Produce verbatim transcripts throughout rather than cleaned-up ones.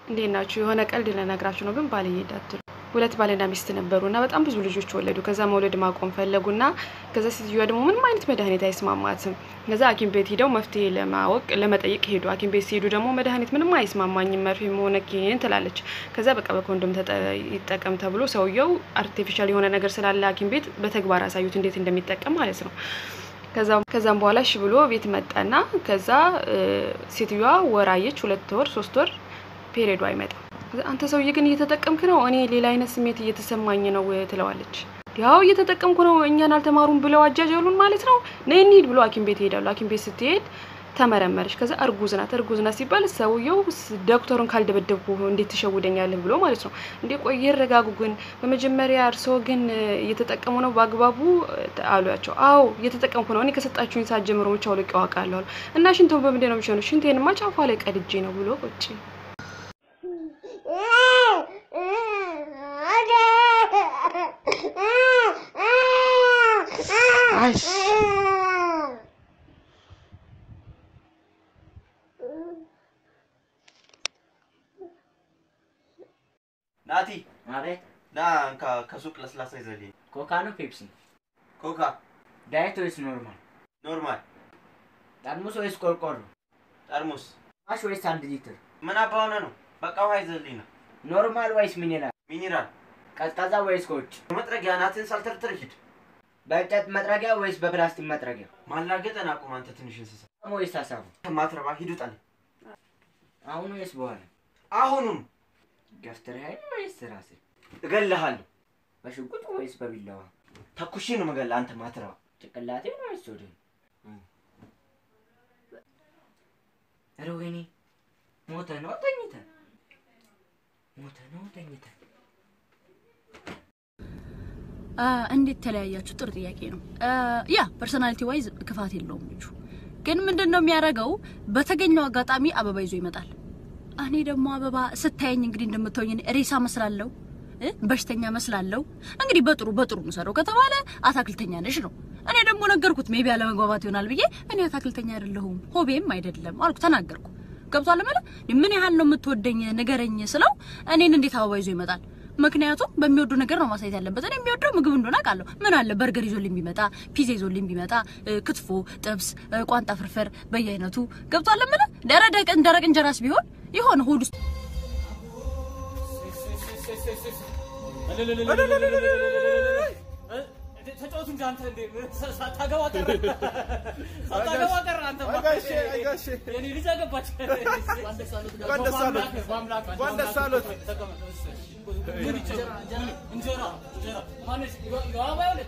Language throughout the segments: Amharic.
እንዴት ናችሁ የሆነ ቀልድ ለነግራችሁ ነው ግን ባል ይሄዳችሁ ሁለት ባልና ሚስት ነበሩና በጣም ብዙ ልጆች ወለዱ ከዛ መውለድ ማቆም ፈለጉና ከዛ ሲዩ ደግሞ ምንም አይነት መድኃኒት አይስማማትም ከዛ ሐኪም ቤት ሄደው መፍትሄ ለማወቅ ለመጠየቅ ሄዱ ሐኪም ቤት ሲሄዱ ደግሞ መድኃኒት ምንም አይስማማኝም መርፌም ሆነ ኪኒን ትላለች ከዛ በቃ በኮንዶም ይጠቀም ተብሎ ሰውየው አርቲፊሻል የሆነ ነገር ስላለ ሐኪም ቤት በተግባር አሳዩት እንዴት እንደሚጠቀም ማለት ነው ከዛም ከዛም በኋላ እሺ ብሎ ቤት መጣና ከዛ ሴትዮዋ ወራየች ሁለት ወር ሶስት ወር ፔሪዮዱ አይመጣም አንተ ሰውዬ ግን እየተጠቀምክ ነው እኔ ሌላ አይነት ስሜት እየተሰማኝ ነው ትለዋለች ያው እየተጠቀምኩ ነው እኛን አልተማሩም ብለው አጃጃሉን ማለት ነው ነይ እንሂድ ብሎ ሐኪም ቤት ሄዳሉ ሐኪም ቤት ስትሄድ ተመረመረች ከዛ እርጉዝ ናት እርጉዝ ናት ሲባል ሰውየው ዶክተሩን ካልደበደብኩ እንዴት ተሸውደኛለህ ብሎ ማለት ነው እንዴ ቆይ ይረጋጉ ግን በመጀመሪያ አርሶ ግን እየተጠቀሙ ነው ባግባቡ አሏቸው አው እየተጠቀምኩ ነው እኔ ከሰጣችሁኝ ሰዓት ጀምሮ ብቻ ወለቀው አቃለሁ እና ሽንቶን በመንደር ነው የሚሆነው ሽንቴንማ ጫፋ ላይ ቀድጄ ነው ብሎ ቁጭ Nice. ናቲ አቤት ና ከሱቅ ለስላሳ ይዘልኝ ኮካ ነው ፔፕሲ ኮካ ዳይት ወይስ ኖርማል ኖርማል ጠርሙስ ወይስ ቆርቆሮ ጠርሙስ አሽ ወይስ አንድ ሊትር ምን አባውና ነው በቃ ውሃ ይዘልኝ ነው ኖርማል ወይስ ሚኒራል ሚኒራል ቀዝቃዛ ወይስ ኮች መጥረጊያ ናትን ሳልተርትር ሂድ በእንጨት መጥረጊያ ወይስ በፕላስቲክ መጥረጊያ ማላገጠና አቁም አንተ ትንሽ እንስሳ ወይስ ታሳቡ ማትረባ ሂዱ ጣል አሁን ወይስ በኋላ አሁኑን ገፍተር ኃይል ወይስ ራሴ እገልሃለሁ በሽጉጥ ወይስ በቢላዋ ተኩሽ ነው መገል አንተ ማትረባ ጭቅላቴ ነው ወይስ ወደ አሮገኒ ሞተ ነው ተኝተ ሞተ ነው ተኝተ እንዴት ተለያያችሁ ጥሩ ጥያቄ ነው ያ ፐርሰናሊቲ ዋይዝ ክፋት የለውም ልጁ ግን ምንድነው የሚያረጋው በተገኘው አጋጣሚ አበባ ይዞ ይመጣል እኔ ደግሞ አበባ ስታየኝ እንግዲህ እንደምትሆኝ ሬሳ መስላለሁ በሽተኛ መስላለሁ እንግዲህ በጥሩ በጥሩ ነው ከተባለ አታክልተኛ ነሽ ነው እኔ ደግሞ ነገርኩት ሜቢ ያለ መግባባት ይሆናል ብዬ እኔ አታክልተኛ አይደለሁም ሆቤም አይደለም አልኩ ተናገርኩ ገብቷል ማለት ምን ያህል ነው የምትወደኝ ነገረኝ ስለው እኔን እንዴት አበባ ይዞ ይመጣል ምክንያቱም በሚወዱ ነገር ነው ማሳየት ያለበት እኔ የሚወደው ምግብ እንደሆነ አቃለሁ ምን አለ በርገር ይዞልኝ ቢመጣ ፒዛ ይዞልኝ ቢመጣ ክትፎ ጥብስ ቋንጣ ፍርፍር በየአይነቱ ገብቷል ማለት ደረቅ ደረቅ እንጀራስ ቢሆን ይሆን ሆድ ውስጥ ተጫውቱ እንጂ አንተ እንደ ሳታገባ ቀረ ሳታገባ ቀረ አንተ ጋሼ ጋሼ የኔ ልጅ አገባች ወንደሳሉት ወንደሳሉት እንጀራ እንጀራ ማነስ ያባውለ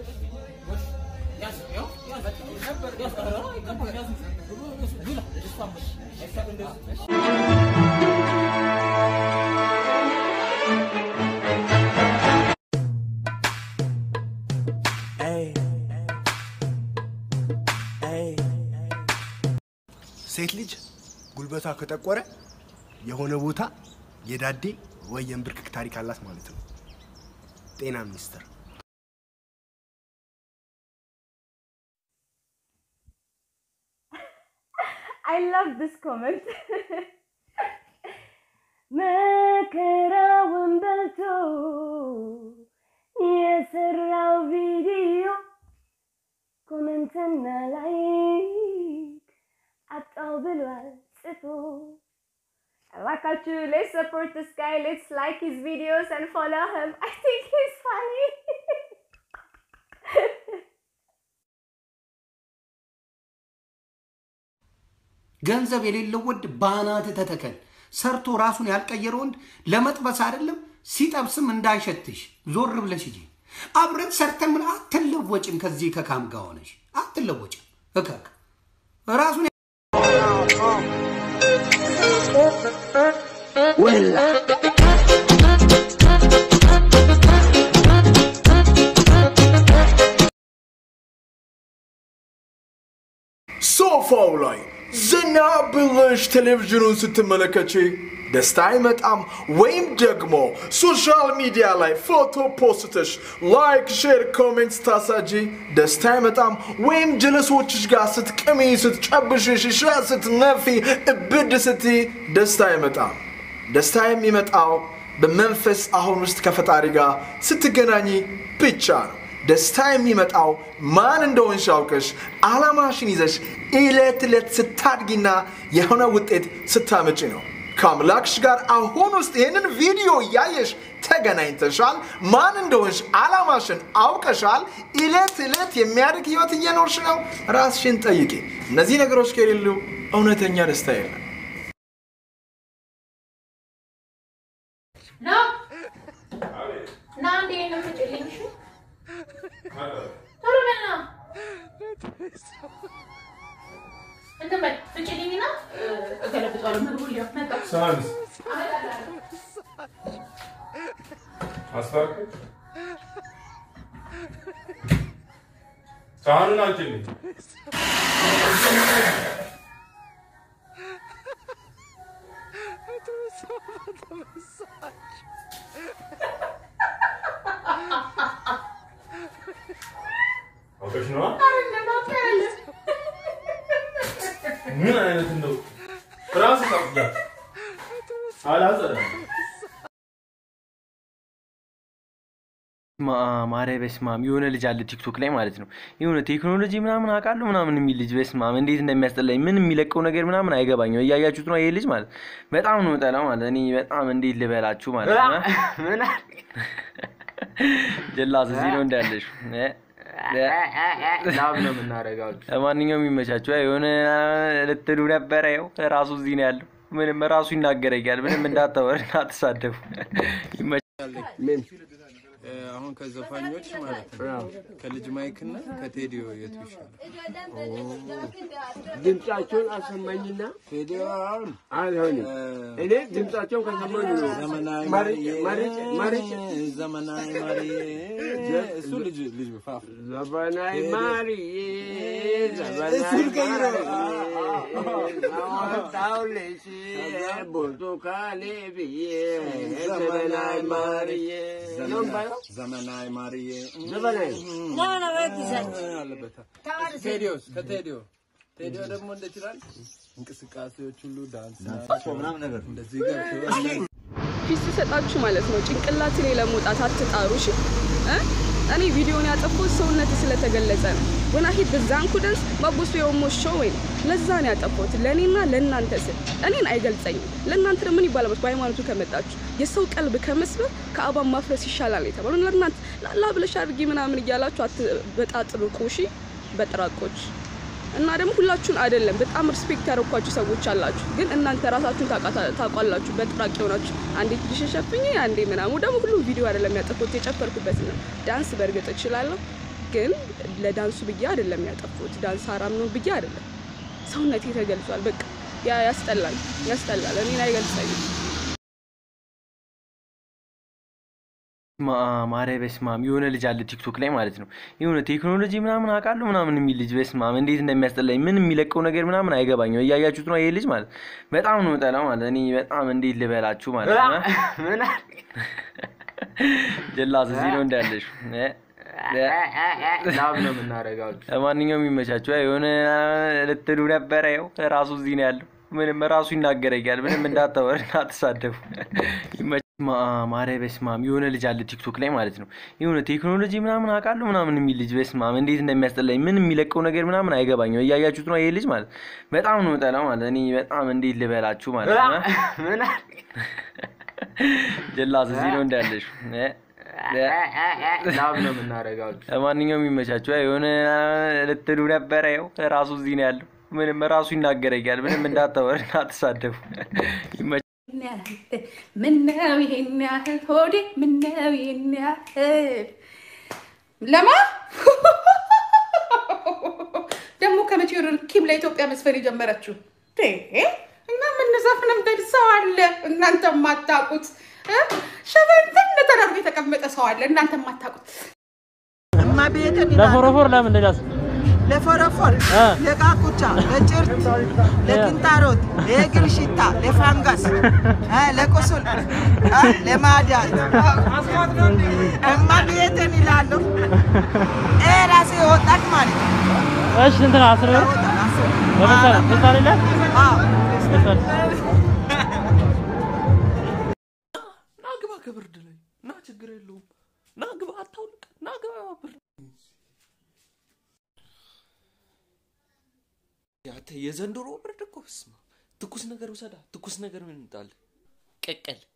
ያስ ያው ያስ ነበር ያስ ነበር ያስ ጉላ ይስፋም አይሰብ እንደዚህ ሴት ልጅ ጉልበቷ ከተቆረ የሆነ ቦታ የዳዴ ወይ የምብርክክ ታሪክ አላት ማለት ነው ጤና ሚኒስተር I love this comment መከራውን በልቶ የሰራው ቪዲዮ ኮሜንትና ላይክ አጣው ብሏል ጽፎ እባካችሁ let's support this guy let's like his videos and follow him I think he's funny ገንዘብ የሌለው ወድ ባናት ተተከል ሰርቶ ራሱን ያልቀየረ ወንድ ለመጥበስ አይደለም ሲጠብስም እንዳይሸትሽ ዞር ብለሽ ይጂ አብረን ሰርተን ምን አትለወጭም ከዚህ ከካም ጋር ሆነሽ አትለወጭም እከክ ራሱን ወላ ሶፋው ላይ ዘና ብለሽ ቴሌቪዥኑን ስትመለከቺ ደስታ አይመጣም ወይም ደግሞ ሶሻል ሚዲያ ላይ ፎቶ ፖስትሽ ላይክ ሼር ኮሜንት ታሳጂ ደስታ አይመጣም ወይም ጀለሶችሽ ጋር ስትቀሚ ስትጨብሽ ሽሻ ስትነፊ እብድ ስትይ ደስታ አይመጣም ደስታ የሚመጣው በመንፈስ አሁን ውስጥ ከፈጣሪ ጋር ስትገናኝ ብቻ ነው ደስታ የሚመጣው ማን እንደሆንሽ አውቀሽ አላማሽን ይዘሽ እለት እለት ስታድጊና የሆነ ውጤት ስታመጪ ነው ከአምላክሽ ጋር አሁን ውስጥ ይሄንን ቪዲዮ ያየሽ ተገናኝተሻል ማን እንደሆንሽ አላማሽን አውቀሻል እለት እለት የሚያድግ ህይወት እየኖርሽ ነው ራስሽን ጠይቂ እነዚህ ነገሮች ከሌሉ እውነተኛ ደስታ የለም ና ና እንዴ ነው ፍጭልኝ ቶሎ በልና እንደ ማለት ፍጭልኝና እገለብጣለሁ ምግቡ ሊያ መጣ ሳንስ አስፈርክ ሳህኑን አንቺልኝ አውቀሽ ነው ምን አይነት ነው ራስ ታውቃ አላጸዳ ማ ማሬ በስማም የሆነ ልጅ አለ ቲክቶክ ላይ ማለት ነው የሆነ ቴክኖሎጂ ምናምን አቃለው ምናምን የሚል ልጅ በስማም እንዴት እንደሚያስጠላኝ ምን የሚለቀው ነገር ምናምን አይገባኝም እያያችሁት ነው ይሄ ልጅ ማለት በጣም ነው መጣላው ማለት እኔ በጣም እንዴት ልበላችሁ ማለት ነው ምን ጀላስ እዚህ ነው እንዳለሽ ላብ ነው የምናረጋው ለማንኛውም ይመቻችሁ የሆነ ልትሉ ነበር ያው ራሱ እዚህ ነው ያለው ምንም ራሱ ይናገረኛል ምንም እንዳታወር እንዳትሳደቡ ይመቻል ምን አሁን ከዘፋኞች ማለት ነው ከልጅ ማይክና ከቴዲዮ የቱ ይሻላል ድምጻቸውን አሰማኝና ቴዲዮ አሁን እኔ ድምጻቸውን ከሰማኝ ነው ዘመናዊ ማሪ ማሪ ዘመናዊ ማሪ እሱ ልጅ ልጅ ፋፍ ዘመናዊ ማሪ ዘመናዊ ታውለሽ ቦርቱካኔ ብዬ ዘመናዊ ማሪ ዘመናዊ ማሪዬ ዘመናዊ ና ና ወጥተህ አለበታ ቴዲዮስ ከቴዲዮ ቴዲዮ ደግሞ እንዴት ይላል እንቅስቃሴዎች ሁሉ ዳንስ ምናምን ነገር እንደዚህ ጋር ፊስ ሰጣችሁ ማለት ነው ጭንቅላት ላይ ለመውጣት አትጣሩ እሺ እኔ ቪዲዮውን ያጠፋው ሰውነት ስለተገለጸ ነው when I hit the confidence ማቦስ የሞሽ ሾው ለዛ ነው ያጠፋሁት ለኔና ለናንተ ስል እኔን አይገልጸኝም ለናንተ ምን ይባላል በሃይማኖቱ ከመጣችሁ የሰው ቀልብ ከመስበር ከአባ ማፍረስ ይሻላል የተባለው ለናንተ ላላ ብለሽ አድርጊ ምናምን ይያላችሁ አትበጣጥሩቁ እሺ በጥራቆች እና ደግሞ ሁላችሁን አይደለም በጣም ሪስፔክት ያደርኳችሁ ሰዎች አላችሁ ግን እናንተ ራሳችሁን ታቋላችሁ በጥራቅ ሆናችሁ አንዴ ትሽሸፍኝ አንዴ ምናምን ደግሞ ሁሉ ቪዲዮ አይደለም ያጠፋሁት የጨፈርኩበት ነው ዳንስ በርግጥ እችላለሁ ግን ለዳንሱ ብዬ አይደለም ያጠፋሁት ዳንስ አራም ነው ብዬ አይደለም ሰውነቴ ተገልጿል በቃ ያ ያስጠላል ያስጠላል እኔ ላይ ገልጸኝ ማ ማሬ በስማም የሆነ ልጅ አለ ቲክቶክ ላይ ማለት ነው የሆነ ቴክኖሎጂ ምናምን አቃለው ምናምን የሚል ልጅ በስማም እንዴት እንደሚያስጠላኝ ምን የሚለቀው ነገር ምናምን አይገባኝም እያያችሁት ነው ይሄ ልጅ ማለት በጣም ነው መጣላው ማለት እኔ በጣም እንዴት ልበላችሁ ማለት ነው ምን ጀላስ እዚህ ነው እንዳለሽ ላብ ነው የምናረጋው ለማንኛውም ይመቻችሁ የሆነ ልትሉ ነበር ያው ራሱ እዚህ ነው ያለው ምንም ራሱ ይናገረኛል ምንም እንዳታወር እንዳትሳደቡ ማ ማሬ በስማም የሆነ ልጅ አለ ቲክቶክ ላይ ማለት ነው የሆነ ቴክኖሎጂ ምናምን አቃለው ምናምን የሚል ልጅ በስማም እንዴት እንደሚያስጠላኝ ምን የሚለቀው ነገር ምናምን አይገባኝም እያያችሁት ነው ይሄ ልጅ ማለት በጣም ነው መጣላው ማለት እኔ በጣም እንዴት ልበላችሁ ማለት ነው ምን ጀላስ እዚህ ነው እንዳለሽ ላብ ነው የምናረጋው ለማንኛውም ይመቻችሁ የሆነ ልትሉ ነበር ያው ራሱ እዚህ ነው ያለው ምንም ራሱ ይናገረኛል ምንም እንዳታወር እንዳትሳደቡ من ناوي النهر هودي من ناوي النهر لما دمو كما تيرو كيم لإثيوبيا مسفري جمرتشو تيه እና ምን ዘፈንም ደርሰው አለ እናንተ ማታቁት ሸበንተን ተደርጎ የተቀመጠ ሰው አለ እናንተ ማታቁት እማ ቤተን ለፎረፎር ለምን እንደዳስ ለፎረፎር ለቃቁቻ ለጭርት ለኪንታሮት ለግልሽታ ለፋንጋስ ለቆሶል ለማዳት እማ ቤተን ይላሉ እራሴ ወጣት ማለት እሺ እንትና አስር ብር ለምሳሌ ለምሳሌ አዎ ችግር የለውም ና ግባ አታውልቅ ና ግባ ብር ያተ የዘንድሮ ብርድ እኮ ስማ ትኩስ ነገር ወሰዳ ትኩስ ነገር ምን እንጣል ቅቅል